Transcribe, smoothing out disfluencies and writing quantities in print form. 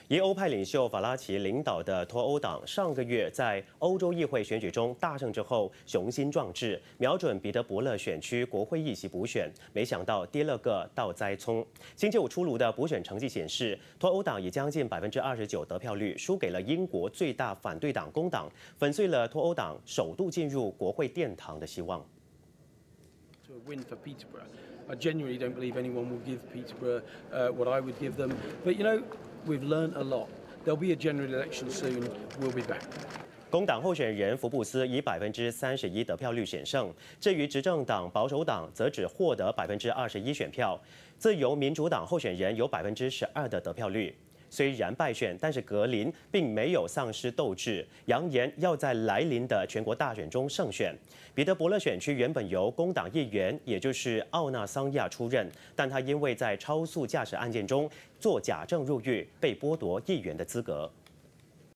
由欧派领袖法拉奇领导的脱欧党上个月在欧洲议会选举中大胜之后，雄心壮志，瞄准彼得伯勒选区国会议席补选，没想到跌了个倒栽葱。星期五出炉的补选成绩显示，脱欧党以将近29%得票率输给了英国最大反对党工党，粉碎了脱欧党首度进入国会殿堂的希望。 To a win for Peterborough. I genuinely don't believe anyone will give Peterborough what I would give them. But you know, we've learned a lot. There'll be a general election soon. We'll be back. 工党候选人福布斯以31%得票率险胜，至于执政党保守党则只获得21%选票。自由民主党候选人有12%的得票率。虽然败选，但是格林并没有丧失斗志，扬言要在来临的全国大选中胜选。彼得伯勒选区原本由工党议员，也就是奥纳桑亚出任，但他因为在超速驾驶案件中作假证入狱，被剥夺议员的资格。